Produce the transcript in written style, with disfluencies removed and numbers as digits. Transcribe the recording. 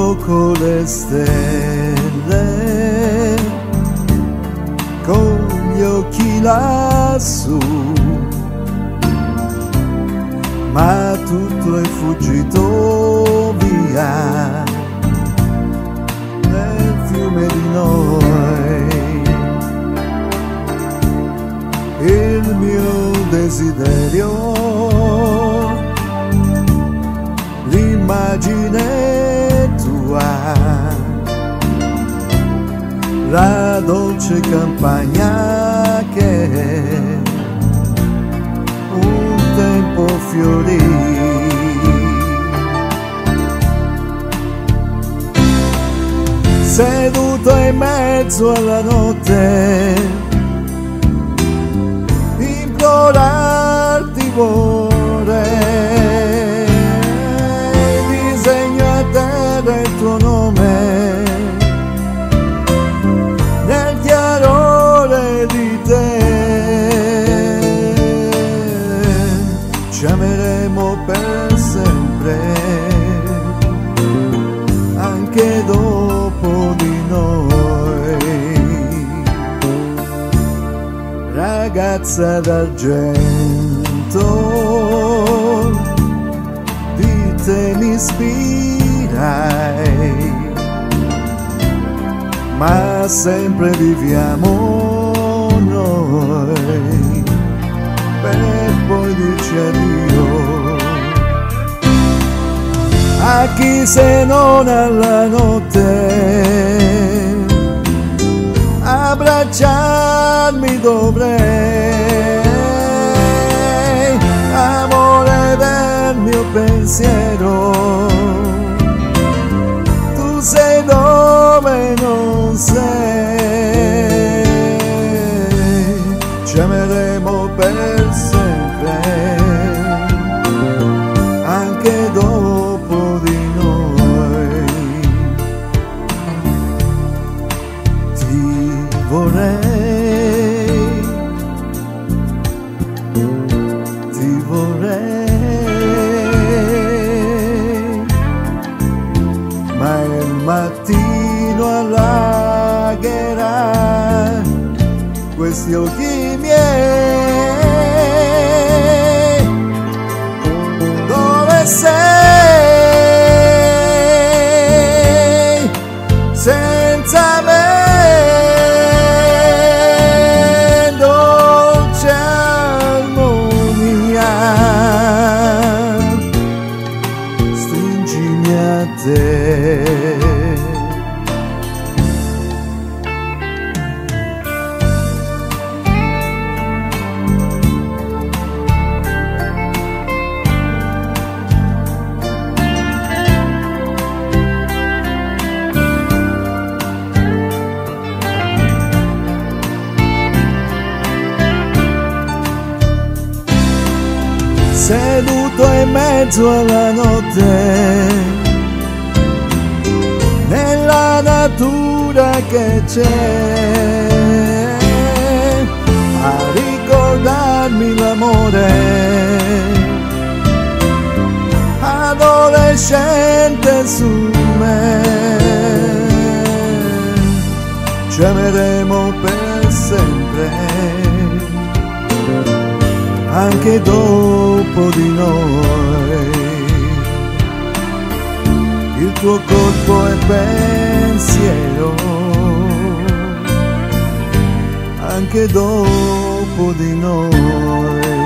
con le stelle, con gli occhi lassù, ma tutto è fuggito via nel fiume di noi. Il mio desiderio, l'immagine tua, la dolce campagna che un tempo fiorì. Seduto in mezzo alla notte, implorarti vorrei, disegno a terra il tuo nome nel chiarore di te. Ci ameremo per sempre, anche dopo di noi. Ragazza d'argento, di te mi ispirai, ma sempre viviamo noi, per poi dirci addio. A chi se non alla notte abbracciarmi dovrei, amore del mio pensiero, tu sei dove non sei. Ci ameremo per sempre, anche dopo di noi. Ti vorrei, ti vorrei, ma il mattino allagherà questi occhi miei. Dove sei senza me? Dolce armonia, stringimi a te. Seduto in mezzo alla notte, nella natura che c'è, a ricordarmi l'amore adolescente su me. Ci ameremo per sempre, anche dopo di noi. Il tuo corpo è pensiero, anche dopo di noi.